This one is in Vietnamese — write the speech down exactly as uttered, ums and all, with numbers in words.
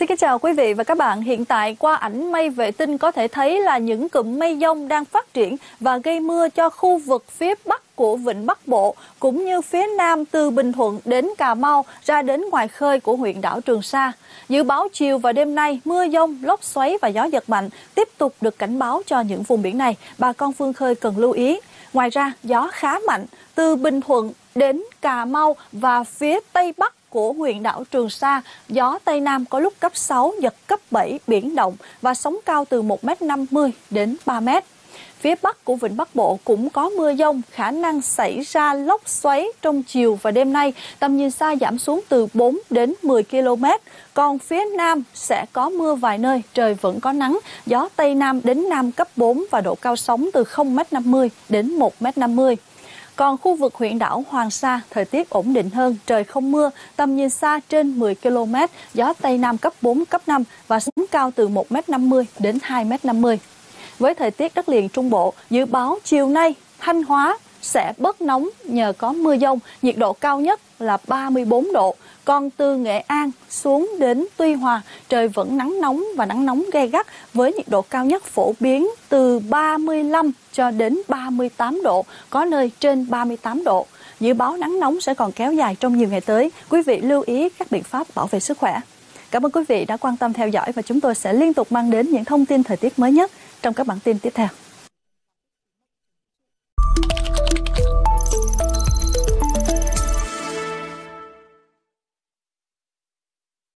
Xin kính chào quý vị và các bạn. Hiện tại qua ảnh mây vệ tinh có thể thấy là những cụm mây dông đang phát triển và gây mưa cho khu vực phía Bắc của Vịnh Bắc Bộ, cũng như phía Nam từ Bình Thuận đến Cà Mau ra đến ngoài khơi của huyện đảo Trường Sa. Dự báo chiều và đêm nay, mưa dông, lốc xoáy và gió giật mạnh tiếp tục được cảnh báo cho những vùng biển này. Bà con vươn khơi cần lưu ý. Ngoài ra, gió khá mạnh từ Bình Thuận đến Cà Mau và phía Tây Bắc của huyện đảo Trường Sa, gió Tây Nam có lúc cấp sáu, giật cấp bảy, biển động và sóng cao từ một mét năm mươi đến ba mét. Phía Bắc của Vịnh Bắc Bộ cũng có mưa dông, khả năng xảy ra lốc xoáy trong chiều và đêm nay, tầm nhìn xa giảm xuống từ bốn đến mười ki lô mét. Còn phía Nam sẽ có mưa vài nơi, trời vẫn có nắng, gió Tây Nam đến Nam cấp bốn và độ cao sóng từ không mét năm mươi đến một mét năm mươi. Còn khu vực huyện đảo Hoàng Sa, thời tiết ổn định hơn, trời không mưa, tầm nhìn xa trên mười ki lô mét, gió Tây Nam cấp bốn, cấp năm và sóng cao từ một mét năm mươi đến hai mét năm mươi. Với thời tiết đất liền Trung Bộ, dự báo chiều nay Thanh Hóa sẽ bớt nóng nhờ có mưa dông, nhiệt độ cao nhất là ba mươi bốn độ. Còn từ Nghệ An xuống đến Tuy Hòa, trời vẫn nắng nóng và nắng nóng gay gắt với nhiệt độ cao nhất phổ biến từ ba mươi lăm cho đến ba mươi tám độ, có nơi trên ba mươi tám độ. Dự báo nắng nóng sẽ còn kéo dài trong nhiều ngày tới. Quý vị lưu ý các biện pháp bảo vệ sức khỏe. Cảm ơn quý vị đã quan tâm theo dõi và chúng tôi sẽ liên tục mang đến những thông tin thời tiết mới nhất trong các bản tin tiếp theo.